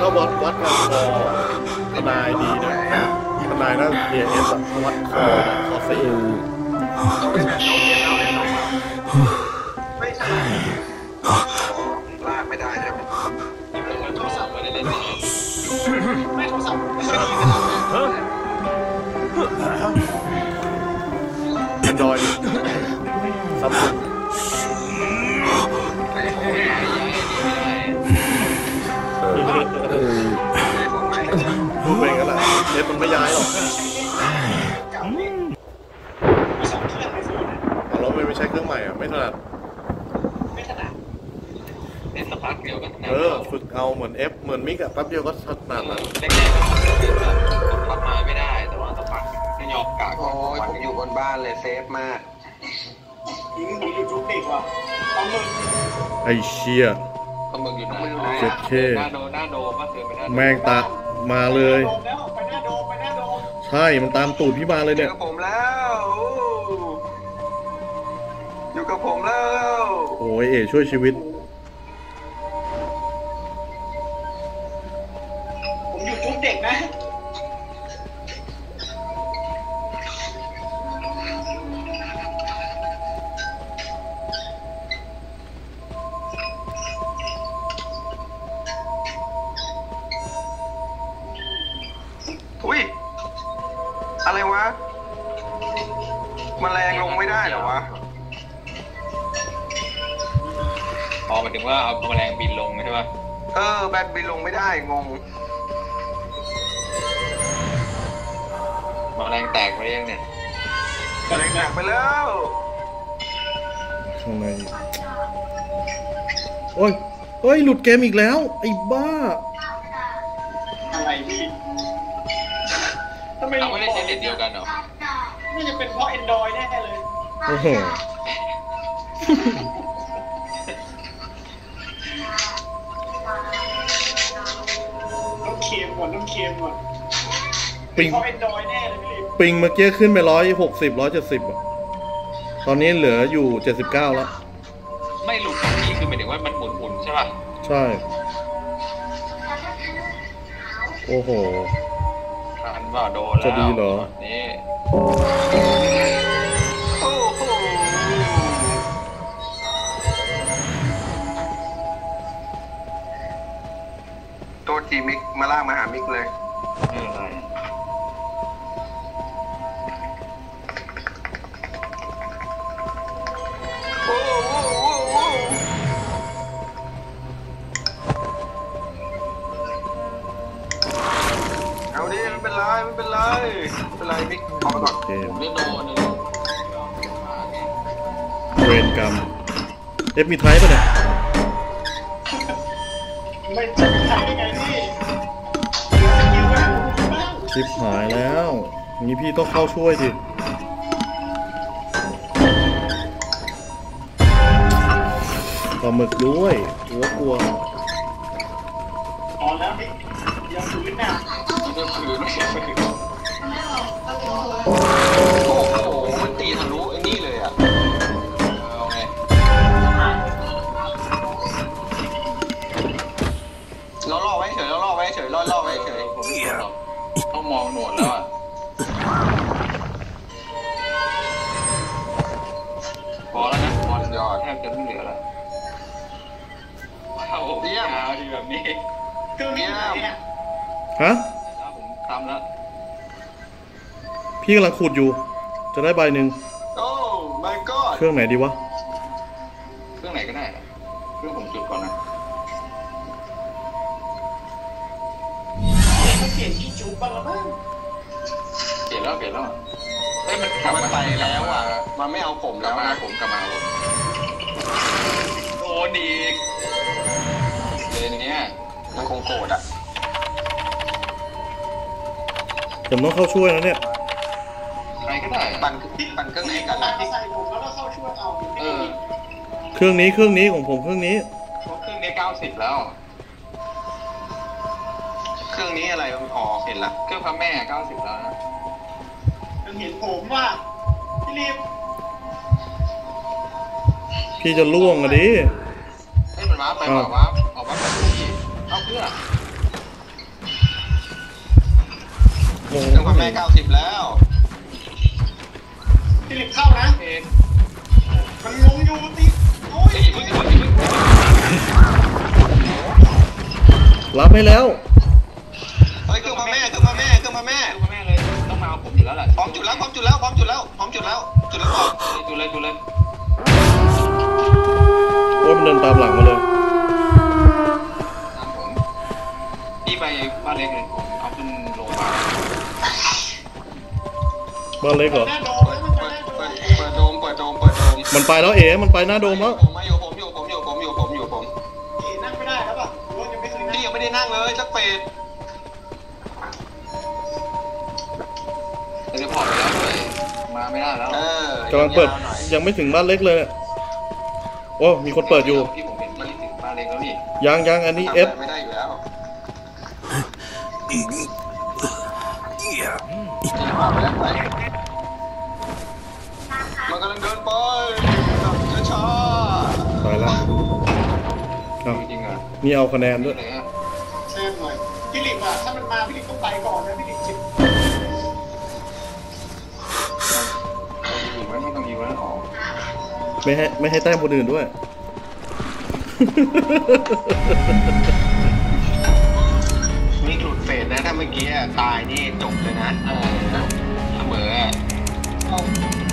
วัดกันคอทนายดีนะทนายน่าเรียนวัดคอสี่ไม่ใช่ลากไม่ได้ใช่ไหมโทรศัพท์ไม่ได้เล่นไม่โทรศัพท์ไม่ใช่ Android ซัมซุงพูดไปกันแหละเน็ตมันไม่ย้ายหรอกเราไม่ใช้เครื่องใหม่อ่ะไม่ถนัดเน้นสักพักเดียวก็ฝึกเอาเหมือน F เหมือนมิกอะแป๊บเดียวก็ถนัดแล้วแรกๆก็ทำมาไม่ได้แต่ว่าสักพักไม่ยอมกะโอ้ยผมอยู่บนบ้านเลยเซฟมากยิงผมอยู่จุกติกว่ะต้องมึงไอเชี่ยต้องมึงอยู่ไหนเจ็ดเคหน้าโดมาเสือไปหน้าแมงตามาเลยไปหน้าโดใช่มันตามตูดพี่มาเลยเนี่ยอยู่กับผมแล้วอยู่กับผมแล้วโอ้ยช่วยชีวิตผมอยู่จุกเด็กนะอุ้ยอะไรวะแมลงลงไม่ได้เหรอวะหมายถึงว่าเอาแมลงบินลงใช่ป่ะแบนบินลงไม่ได้งงแมลงแตกไปยังเนี่ยแมลงแตกไปแล้วข้างในโอ้ยหลุดเกมอีกแล้วไอ้บ้าอะไรพี่ทำไมเราไม่ได้ใช้เน็ตเดียวกันเหรอน่าจะเป็นเพราะ Android แน่เลยโอ้โหต้องเค็มก่อนปิงเพราะ Android แน่เลยพี่ปิงเมื่อกี้ขึ้นไป170อ่ะตอนนี้เหลืออยู่79แล้วไม่หลุดตรงนี้คือหมายถึงว่ามันหมุนใช่ป่ะใช่โอ้โหทันว่าโดนแล้วจะดีเหรอนี่โอ้โหตัวจีมิกมาล่างมาหามิกเลยอะไรเอาดิไม่เป็นไรมิกเอาไปก่อนเล่นโดนเวรกรรมมีไทป์ป่ะเนี่ยไม่ใช่ไทป์ได้ไงพี่ชิบหายแล้วงี้พี่ต้องเข้าช่วยดิปลาหมึกด้วยกลัวอ๋อแล้วพี่ยังฝืนน่ะยังฝืนไม่โอ้โหมันตีทะลุไอ้นี่เลยอ่ะเอาไงล่อไว้เฉยล่อไว้เฉยล่อไว้เฉยผมไม่หรอกต้องมองหนวดแล้วอ่ะพอแล้วนะพอยอดแทบจะไม่เหลือแล้วเอาเยี่ยมดีแบบนี้เยี่ยมฮะผมทำแล้วพี่กำลังขุดอยู่จะได้ใบหนึ่งโอ้ my god เครื่องไหนดีวะเครื่องไหนก็ได้เครื่องผมจุดก่อนนะเปลี่ยนที่จุดบ้างแล้วมั้งเปลี่ยนแล้วเฮ้ยมันกลับมาไปแล้วอ่ะมันไม่เอาผมแล้วนะผมกลับมาโดนอีกเลยเนี้ยมันคงโกรธอ่ะผมต้องเข้าช่วยนะเนี่ยใครก็ได้ปั่นเครื่องไหนกันใส่ผมแล้วก็เข้าช่วยเอาเครื่องนี้ของผมเครื่องนี้ 90แล้วเครื่องนี้อะไรอ๋อเห็นละเครื่องพระแม่90แล้วนะเห็นผมว่าพี่รีบพี่จะล่วงอะดิให้มันว้าไปว้าออกมาแบบนี้เอาเพื่อต้องพ่อแม่90แล้วฟิลิปเข้านะมันงงอยู่ติโอ้ยรับให้แล้วเฮ้ยขึ้นมาแม่เลยต้องมาเอาผมอยู่แล้วแหละพร้อมจุดแล้วจุดแล้วบอกจุดเลยโอ้ยมันเดินตามหลังมาเลยพี่ไปบ้านเล็กเลยผมเอาขึ้นโรงพยาบาลบ้านเล็กเหรอเปิดโดมมันไปแล้วมันไปหน้าโดมแล้วผมนั่งไม่ได้แล้วป่ะพี่ยังไม่ได้นั่งเลยสักเฟสจะพอไปแล้วเลยมาไม่ได้แล้วกำลังเปิดยังไม่ถึงบ้านเล็กเลยโอ้มีคนเปิดอยู่พี่ผมเห็นที่ถึงบ้านเล็กแล้วนี่ยังอันนี้เอฟไม่ได้อยู่แล้วมันกำลังเดินไปช้าไปแล้วจริงอ่ะนี่เอาคะแนนด้วยเซฟหน่อยพี่ลิปอ่ะถ้ามันมาพี่ลิปต้องไปก่อนนะพี่ลิปจิบไม่ต้องยิงไว้ออกไม่ให้แต้มคนอื่นด้วยนี่หลุดเฟสนะถ้าเมื่อกี้ตายนี่จบเลยนะเสมอ